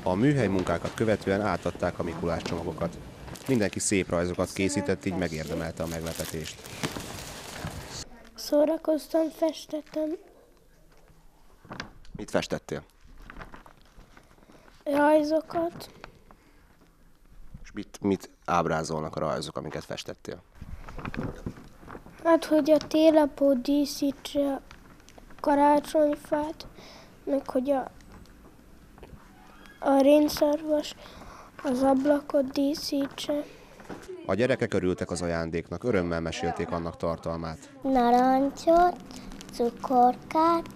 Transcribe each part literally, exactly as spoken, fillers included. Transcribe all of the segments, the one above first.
A műhely munkákat követően átadták a Mikulás csomagokat. Mindenki szép rajzokat készített, így megérdemelte a meglepetést. Szórakoztam, festettem. Mit festettél? Rajzokat. És mit, mit ábrázolnak a rajzok, amiket festettél? Hát, hogy a télapó díszítse a karácsonyfát, meg hogy a, a rénszarvas az ablakot díszítse. A gyerekek örültek az ajándéknak, örömmel mesélték annak tartalmát. Narancsot, cukorkát,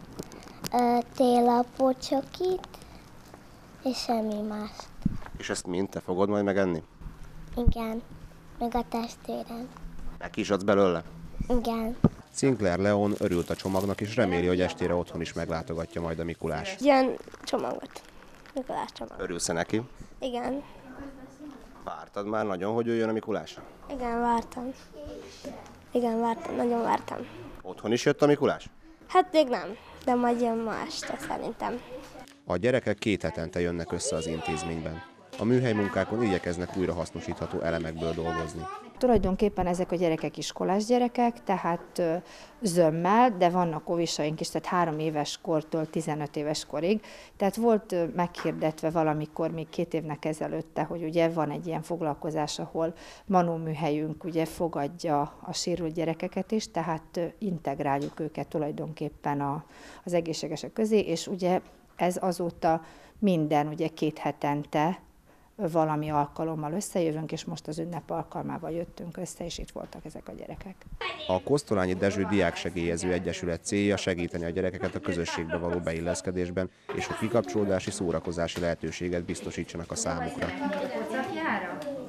télapócsokit, és semmi más. És ezt mind te fogod majd megenni? Igen, meg a testvérem. Neki is adsz belőle? Igen. Sinclair Leon örült a csomagnak, és reméli, hogy estére otthon is meglátogatja majd a Mikulás. Ilyen csomagot. Mikulás csomag. Örülsz-e neki? Igen. Vártad már nagyon, hogy jöjjön a Mikulás? Igen, vártam. Igen, vártam, nagyon vártam. Otthon is jött a Mikulás? Hát még nem, de majd jön ma este szerintem. A gyerekek két hetente jönnek össze az intézményben. A műhely munkákon igyekeznek újra hasznosítható elemekből dolgozni. Tulajdonképpen ezek a gyerekek iskolás gyerekek, tehát zömmel, de vannak óvisaink is, tehát három éves kortól tizenöt éves korig. Tehát volt meghirdetve valamikor, még két évnek ezelőtte, hogy ugye van egy ilyen foglalkozás, ahol Manó műhelyünk ugye fogadja a sérült gyerekeket is, tehát integráljuk őket tulajdonképpen a, az egészségesek közé, és ugye ez azóta minden, ugye két hetente valami alkalommal összejövünk, és most az ünnep alkalmával jöttünk össze, és itt voltak ezek a gyerekek. A Kosztolányi Dezső Diáksegélyező Egyesület célja segíteni a gyerekeket a közösségbe való beilleszkedésben, és hogy kikapcsolódási, szórakozási lehetőséget biztosítsanak a számukra.